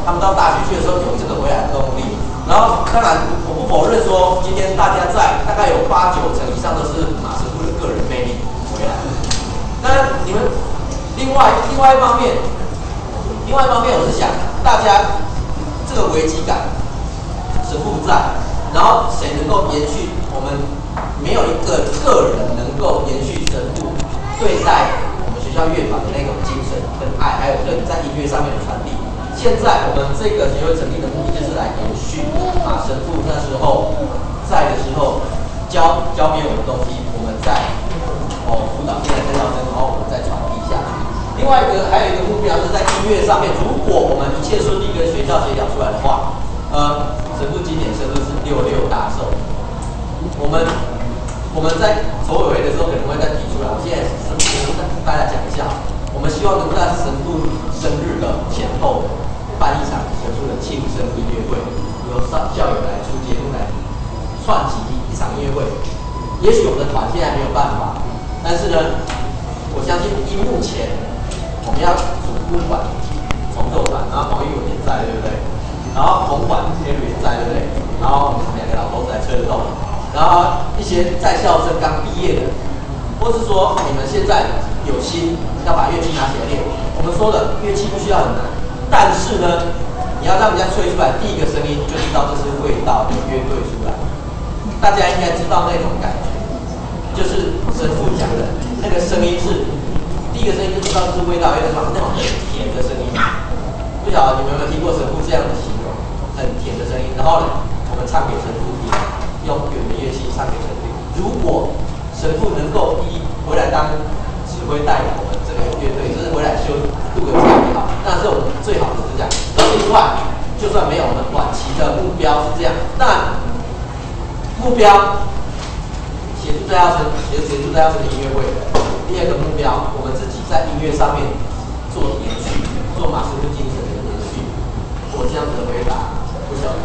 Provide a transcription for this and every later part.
他们到大学去的时候有这个回来的动力。然后当然我不否认说，今天大家在大概有8、9成以上都是马神父的个人魅力回来。但你们另外一方面，我是想大家这个危机感，神父不在，然后谁能够延续？我们没有一个个人能够延续神父对待我们学校乐法的那种精神跟爱，还有对在音乐上面的传递。现在我们这个协会成立的目的就是来延续马神父那时候在的时候教给我们的东西，我们在辅导现在在校生，然后我们再传递下去。另外还有一个目标是在音乐上面，如果我们一切顺利跟学校协调出来的话，神父今年生日是66大寿，我们在筹委会的时候可能会再提出来，我现在跟大家讲一下，我们希望能在神父生日的前后办一场神父的庆生音乐会，由校友来出节目来串起一场音乐会。也许我们的团现在没有办法，但是呢，我相信以目前我们要主督管重奏团，然后黄玉文也在，对不对？然后红管 Terry 也在，对不对？然后我们2个老头子来吹得动，然后一些在校生刚毕业的，或是说你们现在有心要把乐器拿起来练，我们说了乐器不需要很难，但是呢，你要让人家吹出来第一个声音就知道这是味道，有乐队出来。大家应该知道那种感觉，就是神父讲的那个声音是第一个声音就知道这是味道，有点那种很甜的声音。不晓得你们有没有听过神父这样的形容，很甜的声音。然后呢，我们唱给神父听，用原的乐器唱给神父听。如果神父能够回来当指挥带领我们这个乐队，就是回来录个这样也好，那是我们最好的是这样。然后另外，就算没有，我们短期的目标是这样，那目标协助在校生的音乐会。第二个目标，我们自己在音乐上面做延续，做马师傅精神的延续。我这样子的回答，不晓得，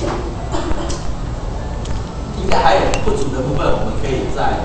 应该还有不足的部分，我们可以再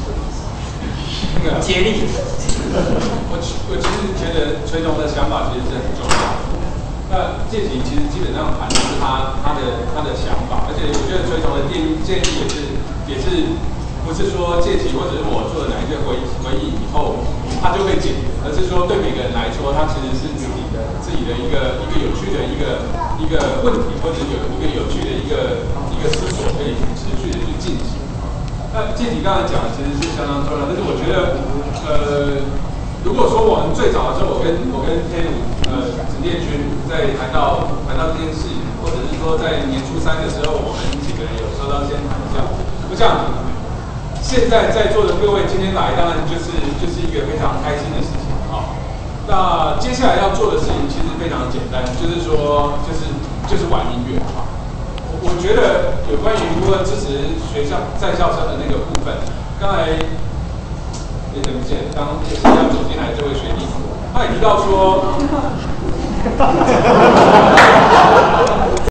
接力。 我其实觉得崔总的想法其实是很重要的。那介吉其实基本上谈的是他的想法，而且我觉得崔总的建议也是不是说介吉或者是我做的哪一个回应以后他就会解决，而是说对每个人来说，他其实是自己的一个有趣的一个问题，或者有一个有趣的一个思索，可以持续的去进行。那介吉刚才讲的其实是相当重要，但是我觉得如果说我们最早的时候，我跟天武陈建军在谈到这件事，或者是说在年初3的时候，我们几个人有收到先谈一下。我想现在在座的各位今天来，当然就是一个非常开心的事情啊。那接下来要做的事情其实非常简单，就是说就是玩音乐啊。我觉得有关于如何支持学校在校生的那个部分，刚才。也怎么见？刚即将走进来这位学弟，他也提到说。